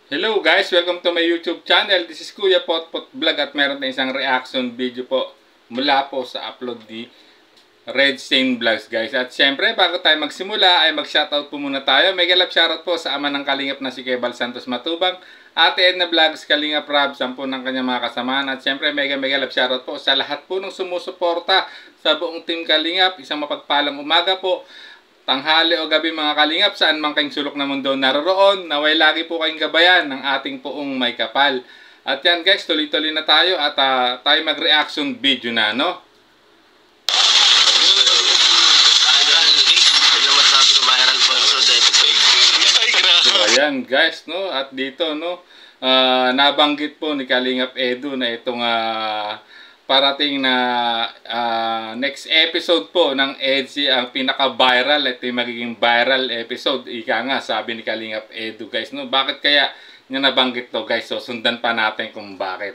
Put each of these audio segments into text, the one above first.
Hello guys, welcome to my YouTube channel. This is Kuya Potpot Vlog at meron tayong isang reaction video po mula po sa upload ni Red Stain Vlogs guys. At syempre bago tayo magsimula ay mag-shoutout po muna tayo. Mega love shoutout po sa ama ng Kalingap na si Kebal Santos Matubang, Ate Edna Vlogs, Kalingap Rab, 10 ng kanyang mga kasamahan. At syempre mega love shoutout po sa lahat po ng sumusuporta sa buong team Kalingap. Isang mapagpalang umaga po, tanghali o gabi mga Kalingap, saan man kayong sulok na mundo naroroon, naway lagi po kayong gabayan ng ating poong may kapal. At yan guys, tuloy-tuloy na tayo at tayo mag-reaction video na, no? So ayan guys, no? At dito, no? Nabanggit po ni Kalingap Edu na itong parating na next episode po ng EDSI ang pinaka-viral. Ito yung magiging viral episode. Ika nga, sabi ni Kalingap Edu guys. No? Bakit kaya niya nabanggit to guys? So sundan pa natin kung bakit.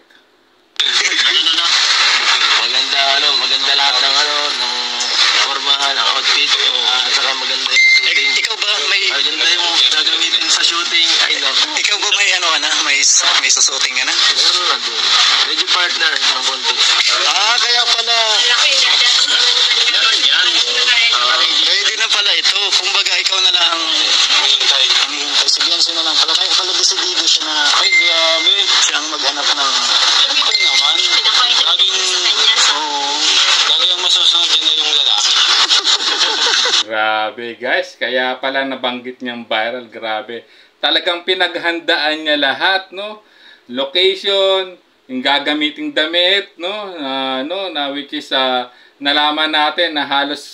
Maganda lahat ng ng formahan, ng outfit, at saka maganda yung shooting. Ikaw ba may Maganda yung gagamitin sa shooting. Ay no. ikaw ba may may susuting ka na? Meron na doon. Medyo partner ng konti. Kaya pala Meron yan. ready na pala ito. Kumbaga ikaw na lang Hintay. si Bianso na lang pala. Kaya pala decidido siya na Ay, grabe. siyang maghanap ng Okay naman. Lagi ang masusunod din ay yung lalaki. Grabe guys, kaya pala nabanggit niyang viral. Grabe. Talagang pinaghandaan niya lahat, no? Location, yung gagamiting damit, no? Which is nalaman natin na halos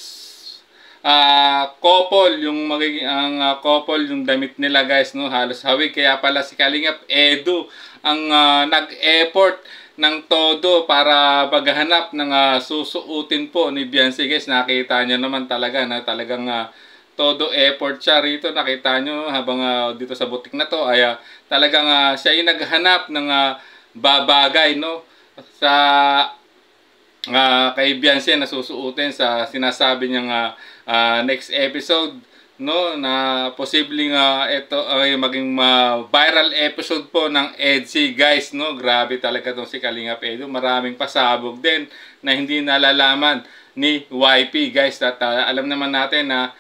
couple yung magiging couple yung damit nila guys, no? Halos hawig. Kaya pala si Kalingap Edu ang nag-effort ng todo para maghanap ng susuotin po ni Beyonce guys. Nakita niyo naman talaga na talagang todo effort siya rito. Nakita nyo habang dito sa butik na to ay talagang siya ay naghanap ng babagay, no? Sa kay Beyonce na susuotin sa sinasabi niyang next episode, no, na posibleng ito ay maging viral episode po ng EDSI guys, no. Grabe talaga tong si Kalingap Edu. Maraming pasabog din na hindi nalalaman ni YP guys. At alam naman natin na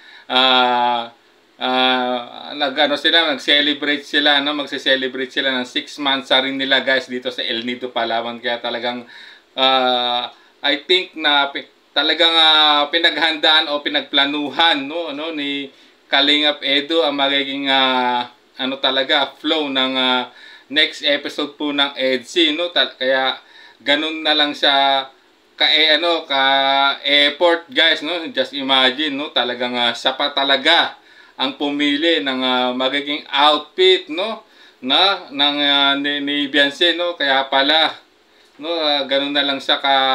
nag-celebrate sila, no, magse-celebrate sila ng 6 months sa rin nila guys dito sa El Nido, Palawan. Kaya talagang I think na talagang pinaghandaan o pinagplanuhan, no, ni Kalingap Edu ang magiging talaga flow ng next episode po ng EDSI, no. Kaya ganun na lang siya ka-effort guys, no. Just imagine, no, talagang siya pa talaga ang pumili ng magiging outfit, no, ni Beyonce, no. Kaya pala, no, ganun na lang siya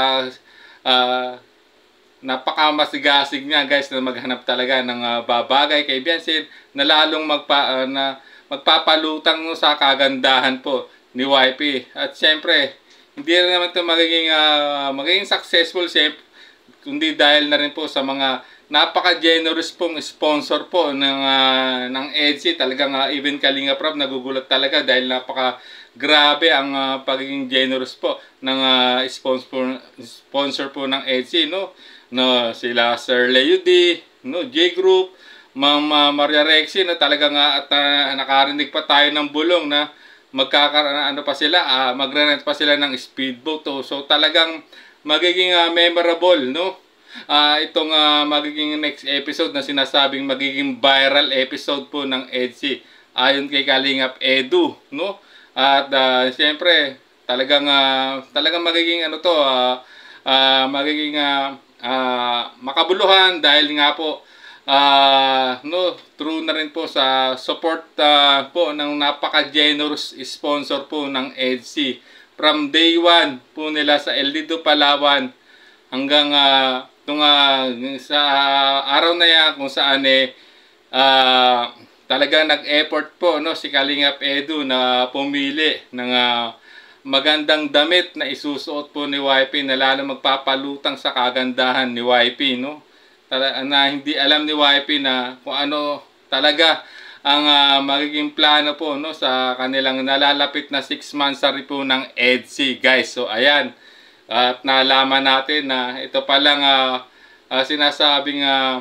napakamasigasig niya guys na maghanap talaga ng babagay kay Beyonce na lalong magpapalutang, no, sa kagandahan po ni YP. At syempre hindi rin naman ito magiging successful kundi dahil na rin po sa mga napaka-generous pong sponsor po ng EDSI. Talagang even Kalingap Rab nagugulat talaga dahil napaka-grabe ang pagiging generous po ng sponsor po ng EDSI, no. Sila Sir Leo D, no, J Group, Ma'am Maria Rexy, na talagang at nakarinig pa tayo ng bulong na magre-rent pa sila ng speedboat. So talagang magiging memorable, no. Itong magiging next episode na sinasabing magiging viral episode po ng EDSI ayon kay Kalingap Edu, no. At siyempre talagang magiging magiging makabuluhan dahil nga po true na rin po sa support po ng napaka-generous sponsor po ng EDSI from day 1 po nila sa El Nido, Palawan hanggang sa araw na yan kung saan talagang nag-effort po, no, si Kalingap Edu na pumili ng magandang damit na isusuot po ni YP na lalo magpapalutang sa kagandahan ni YP, no. Na hindi alam ni YP na kung ano talaga ang magiging plano po, no, sa kanilang nalalapit na 6 monthsary po ng EDSI, guys. So ayan, at nalaman natin na ito palang sinasabing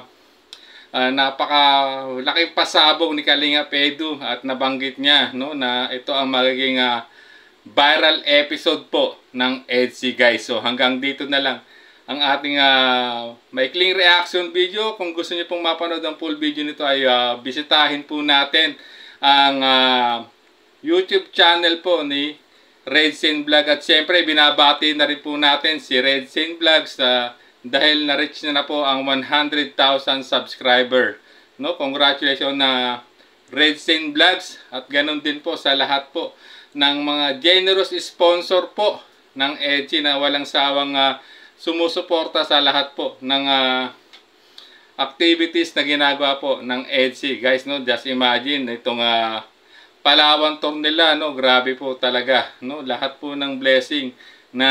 napakalaking pasabog ni Kalingap Edu, at nabanggit niya, no, na ito ang magiging viral episode po ng EDSI, guys. So hanggang dito na lang ang ating maikling reaction video. Kung gusto niyo pong mapanood ang full video nito ay bisitahin po natin ang YouTube channel po ni Redsen Vlog. At syempre binabati na rin po natin si Redsen Vlogs dahil na-reach na po ang 100,000 subscriber. No, congratulations na Redsen Vlogs, at ganun din po sa lahat po ng mga generous sponsor po ng EDSI na walang sawang sumusuporta sa lahat po ng activities na ginagawa po ng EDSI, guys. No, just imagine itong Palawan tour nila, no, grabe po talaga, no, lahat po ng blessing na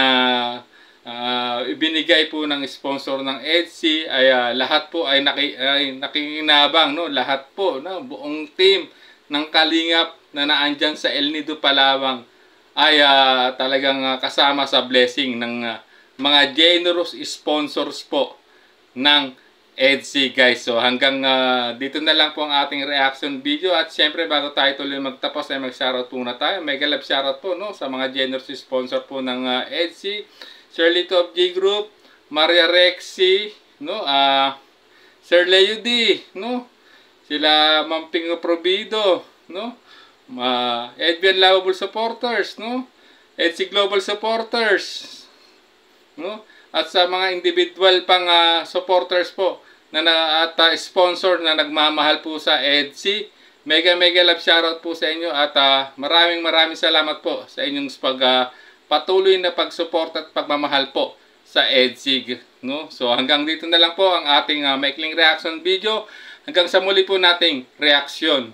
ibinigay po ng sponsor ng EDSI ay lahat po ay nakikinabang, no, lahat po, no, buong team ng Kalingap na naandyan sa El Nido, Palawan ay talagang kasama sa blessing ng mga generous sponsors po ng EDSI, guys. So hanggang dito na lang po ang ating reaction video, at syempre bago tayo tuloy magtapos ay mag-shoutout muna tayo. Mega love shoutout po, no, sa mga generous sponsor po ng EDSI: Shirley of G Group, Maria Rexy, no, Sir Leo D, no, sila Mampingo Provido, no, Edvian Lovable Supporters, no, EDSI Global Supporters, no, at sa mga individual pang supporters po at sponsor na nagmamahal po sa EDSI, mega love shoutout po sa inyo, at maraming salamat po sa inyong patuloy na pagsuporta at pagmamahal po sa EDSI, no. So hanggang dito na lang po ang ating maikling reaction video. Hanggang sa muli po nating reaksyon.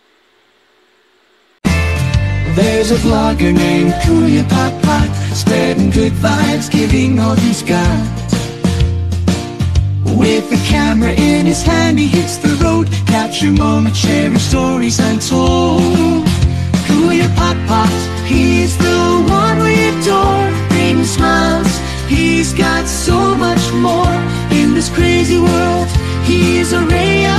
There's a vlogger named Kuya Pot, spreading good vibes, giving all he's got. With the camera in his hand, he hits the road, capture moments, sharing stories untold. Kuya Pot, he's the one we adore, bring smiles, he's got so much more. In this crazy world, he's a ray of